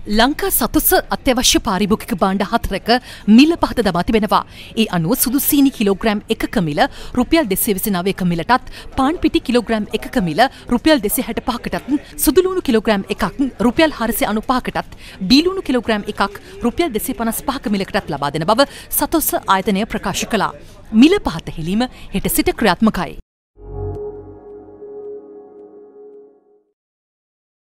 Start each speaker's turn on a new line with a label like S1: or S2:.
S1: ලංකා සතුස අත්‍යවශ්‍ය පාරිභෝගික භාණ්ඩ 4ක මිල පහත දමා තිබෙනවා. ඒ අනුව සුදු සීනි කිලෝග්‍රෑම් 1ක මිල රුපියල් 229ක මිලටත්, පාන් පිටි කිලෝග්‍රෑම් 1ක මිල රුපියල් 265කටත්, සුදු ලුණු කිලෝග්‍රෑම් 1ක් රුපියල් 495කටත්, බී ලුණු කිලෝග්‍රෑම් 1ක් රුපියල් 255ක මිලකටත් ලබා දෙන බව සතුස ආයතනය ප්‍රකාශ කළා. මිල පහත හෙළීම හෙට සිට ක්‍රියාත්මකයි.